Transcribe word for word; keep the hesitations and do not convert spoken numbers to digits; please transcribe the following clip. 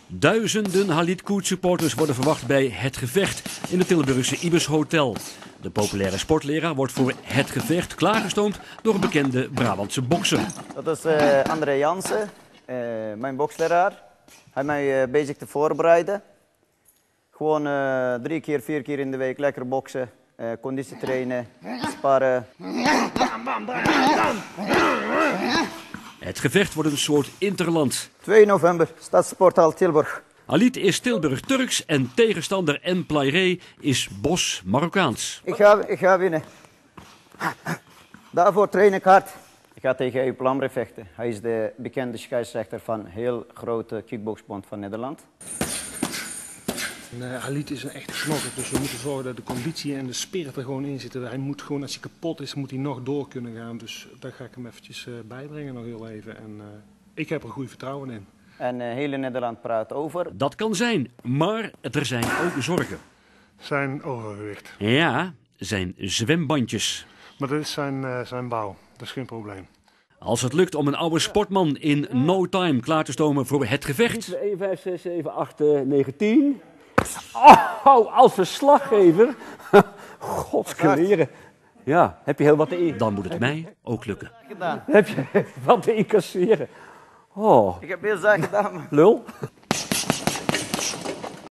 Duizenden Halit Koet supporters worden verwacht bij Het Gevecht in het Tilburgse Ibis Hotel. De populaire sportleraar wordt voor Het Gevecht klaargestoomd door een bekende Brabantse bokser. Dat is uh, André Jansen, uh, mijn boksleraar. Hij mij uh, bezig te voorbereiden. Gewoon uh, drie keer, vier keer in de week lekker boksen, uh, conditie trainen, sparren. Het Gevecht wordt een soort interland. twee november, Stadssporthal Tilburg. Halit is Tilburg-Turks en tegenstander En Plairé is Bos Marokkaans. Ik ga, ik ga winnen. Daarvoor train ik hard. Ik ga tegen Ejup Lamre vechten. Hij is de bekende scheidsrechter van een heel grote kickboxbond van Nederland. Uh, Halit is een echte knokker, dus we moeten zorgen dat de conditie en de spirit er gewoon in zitten. Hij moet gewoon, als hij kapot is, moet hij nog door kunnen gaan. Dus daar ga ik hem eventjes uh, bijbrengen nog heel even. En uh, ik heb er goed vertrouwen in. En uh, heel Nederland praat over. Dat kan zijn, maar er zijn ook zorgen. Zijn overgewicht. Ja, zijn zwembandjes. Maar dat is zijn, uh, zijn bouw, dat is geen probleem. Als het lukt om een oude sportman in no time klaar te stomen voor Het Gevecht. één, vijf, zes, zeven, acht, negen, tien. Oh, als verslaggever. Godskeleren. Ja, heb je heel wat te, Dan moet het mij ook lukken. Gedaan. heb je wat te incasseren. Oh, Ik heb heel zaak gedaan. Man. lul.